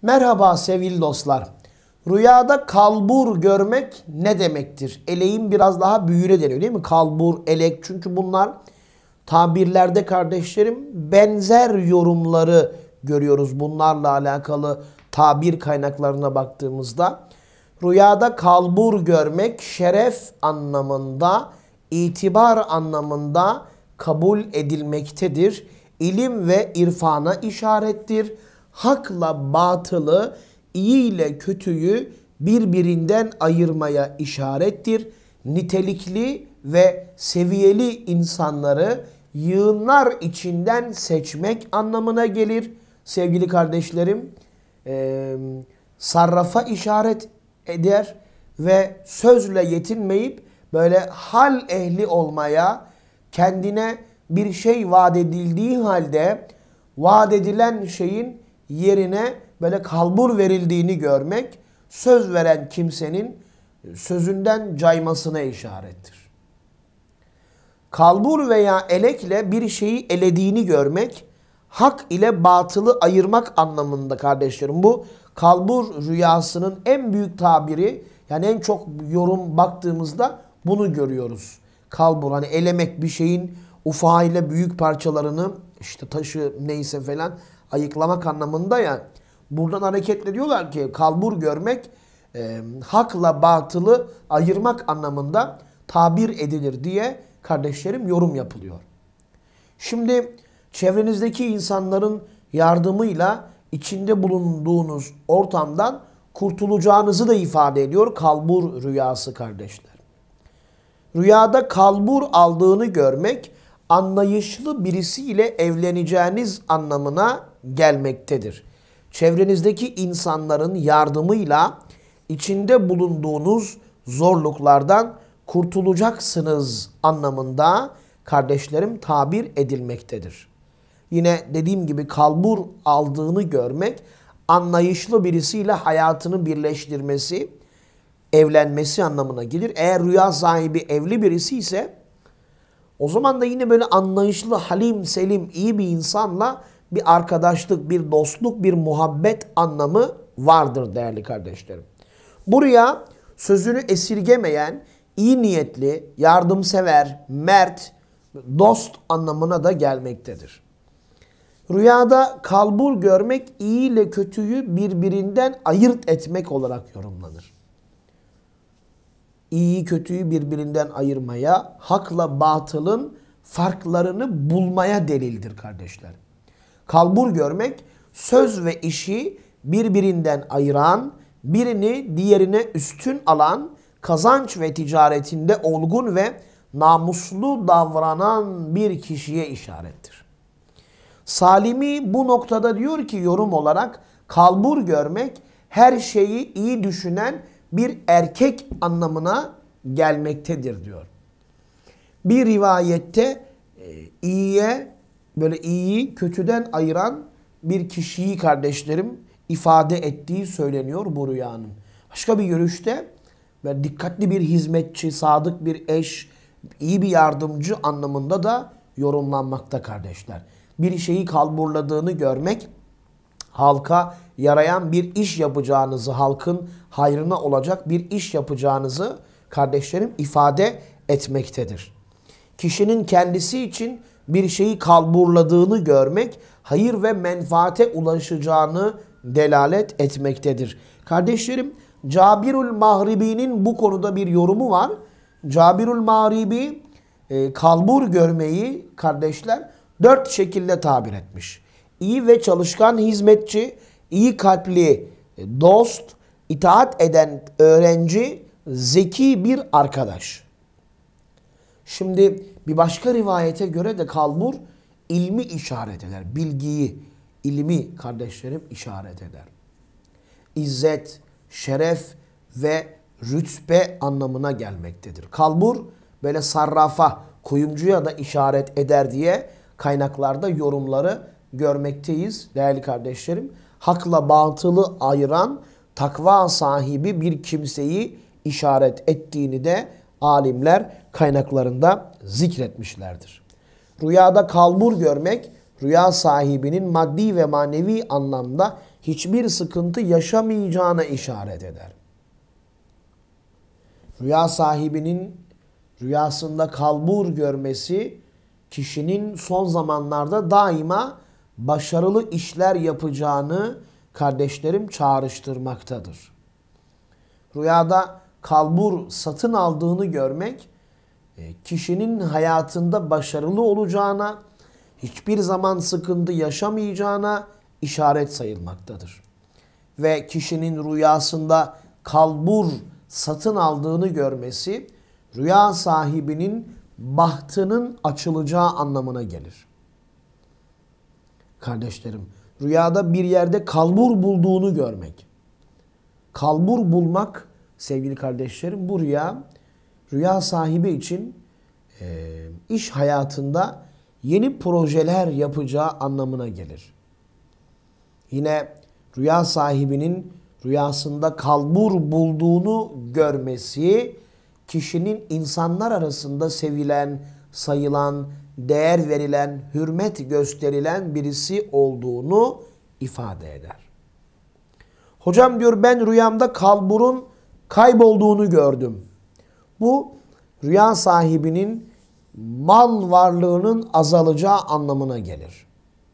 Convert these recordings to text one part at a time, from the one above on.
Merhaba sevgili dostlar. Rüyada kalbur görmek ne demektir? Eleğin biraz daha büyüğüne deniyor değil mi? Kalbur, elek. Çünkü bunlar tabirlerde kardeşlerim benzer yorumları görüyoruz. Bunlarla alakalı tabir kaynaklarına baktığımızda. Rüyada kalbur görmek şeref anlamında, itibar anlamında kabul edilmektedir. İlim ve irfana işarettir. Hakla batılı, iyi ile kötüyü birbirinden ayırmaya işarettir. Nitelikli ve seviyeli insanları yığınlar içinden seçmek anlamına gelir. Sevgili kardeşlerim, sarrafa işaret eder ve sözle yetinmeyip böyle hal ehli olmaya, kendine bir şey vaat edildiği halde vaat edilen şeyin yerine böyle kalbur verildiğini görmek, söz veren kimsenin sözünden caymasına işarettir. Kalbur veya elekle bir şeyi elediğini görmek, hak ile batılı ayırmak anlamında kardeşlerim. Bu kalbur rüyasının en büyük tabiri, yani en çok yorum baktığımızda bunu görüyoruz. Kalbur, hani elemek, bir şeyin ufağıyla büyük parçalarını, işte taşı neyse falan ayıklamak anlamında ya. Buradan hareketle diyorlar ki kalbur görmek hakla batılı ayırmak anlamında tabir edilir diye kardeşlerim yorum yapılıyor. Şimdi çevrenizdeki insanların yardımıyla içinde bulunduğunuz ortamdan kurtulacağınızı da ifade ediyor kalbur rüyası kardeşler. Rüyada kalbur aldığını görmek anlayışlı birisiyle evleneceğiniz anlamına gelmektedir. Çevrenizdeki insanların yardımıyla içinde bulunduğunuz zorluklardan kurtulacaksınız anlamında kardeşlerim tabir edilmektedir. Yine dediğim gibi kalbur aldığını görmek anlayışlı birisiyle hayatını birleştirmesi, evlenmesi anlamına gelir. Eğer rüya sahibi evli birisi ise o zaman da yine böyle anlayışlı, halim, selim, iyi bir insanla bir arkadaşlık, bir dostluk, bir muhabbet anlamı vardır değerli kardeşlerim. Bu rüya sözünü esirgemeyen, iyi niyetli, yardımsever, mert, dost anlamına da gelmektedir. Rüyada kalbur görmek iyi ile kötüyü birbirinden ayırt etmek olarak yorumlanır. İyiyi kötüyü birbirinden ayırmaya, hakla batılın farklarını bulmaya delildir kardeşler. Kalbur görmek söz ve işi birbirinden ayıran, birini diğerine üstün alan, kazanç ve ticaretinde olgun ve namuslu davranan bir kişiye işarettir. Salimi bu noktada diyor ki yorum olarak kalbur görmek her şeyi iyi düşünen bir erkek anlamına gelmektedir diyor. Bir rivayette iyiyi kötüden ayıran bir kişiyi kardeşlerim ifade ettiği söyleniyor bu rüyanın. Başka bir görüşte dikkatli bir hizmetçi, sadık bir eş, iyi bir yardımcı anlamında da yorumlanmakta kardeşler. Bir şeyi kalburladığını görmek, halka yarayan bir iş yapacağınızı, halkın hayrına olacak bir iş yapacağınızı kardeşlerim ifade etmektedir. Kişinin kendisi için bir şeyi kalburladığını görmek, hayır ve menfaate ulaşacağını delalet etmektedir. Kardeşlerim, Cabirül Mahribi'nin bu konuda bir yorumu var. Cabirül Mahribi kalbur görmeyi kardeşler 4 şekilde tabir etmiş. İyi ve çalışkan hizmetçi, iyi kalpli dost, itaat eden öğrenci, zeki bir arkadaş. Şimdi bir başka rivayete göre de kalbur ilmi işaret eder. Bilgiyi, ilmi kardeşlerim işaret eder. İzzet, şeref ve rütbe anlamına gelmektedir. Kalbur böyle sarrafa, kuyumcuya da işaret eder diye kaynaklarda yorumları görmekteyiz değerli kardeşlerim. Hakla batılı ayıran takva sahibi bir kimseyi işaret ettiğini de alimler kaynaklarında zikretmişlerdir. Rüyada kalbur görmek, rüya sahibinin maddi ve manevi anlamda hiçbir sıkıntı yaşamayacağına işaret eder. Rüya sahibinin rüyasında kalbur görmesi kişinin son zamanlarda daima başarılı işler yapacağını kardeşlerim çağrıştırmaktadır. Rüyada kalbur satın aldığını görmek kişinin hayatında başarılı olacağına, hiçbir zaman sıkıntı yaşamayacağına işaret sayılmaktadır. Ve kişinin rüyasında kalbur satın aldığını görmesi rüya sahibinin bahtının açılacağı anlamına gelir. Kardeşlerim, rüyada bir yerde kalbur bulduğunu görmek. Kalbur bulmak sevgili kardeşlerim, bu rüya sahibi için iş hayatında yeni projeler yapacağı anlamına gelir. Yine rüya sahibinin rüyasında kalbur bulduğunu görmesi kişinin insanlar arasında sevilen, sayılan, değer verilen, hürmet gösterilen birisi olduğunu ifade eder. Hocam diyor, ben rüyamda kalburun kaybolduğunu gördüm. Bu rüya sahibinin mal varlığının azalacağı anlamına gelir.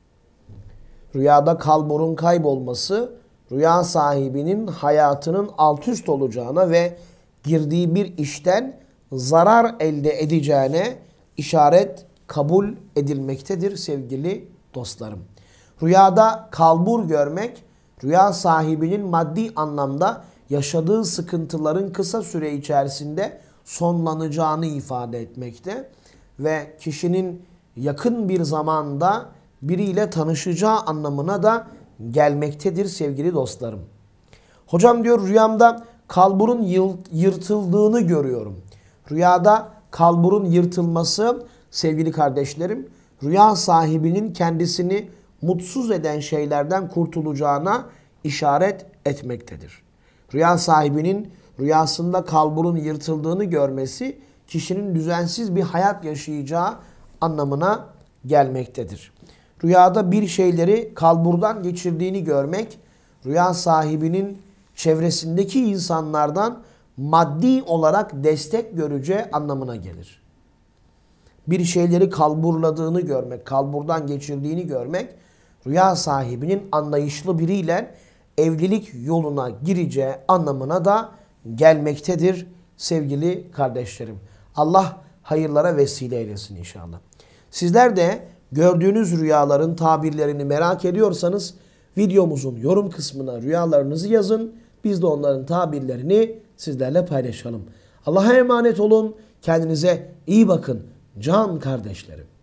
Rüyada kalburun kaybolması rüya sahibinin hayatının alt üst olacağına ve girdiği bir işten zarar elde edeceğine işaret kabul edilmektedir sevgili dostlarım. Rüyada kalbur görmek rüya sahibinin maddi anlamda yaşadığı sıkıntıların kısa süre içerisinde sonlanacağını ifade etmekte ve kişinin yakın bir zamanda biriyle tanışacağı anlamına da gelmektedir sevgili dostlarım. Hocam diyor, rüyamda kalburun yırtıldığını görüyorum. Rüyada kalburun yırtılması sevgili kardeşlerim, rüya sahibinin kendisini mutsuz eden şeylerden kurtulacağına işaret etmektedir. Rüya sahibinin rüyasında kalburun yırtıldığını görmesi kişinin düzensiz bir hayat yaşayacağı anlamına gelmektedir. Rüyada bir şeyleri kalburdan geçirdiğini görmek rüya sahibinin çevresindeki insanlardan maddi olarak destek göreceği anlamına gelir. Bir şeyleri kalburladığını görmek, kalburdan geçirdiğini görmek rüya sahibinin anlayışlı biriyle evlilik yoluna gireceği anlamına da gelmektedir sevgili kardeşlerim. Allah hayırlara vesile eylesin inşallah. Sizler de gördüğünüz rüyaların tabirlerini merak ediyorsanız videomuzun yorum kısmına rüyalarınızı yazın. Biz de onların tabirlerini sizlerle paylaşalım. Allah'a emanet olun. Kendinize iyi bakın can kardeşlerim.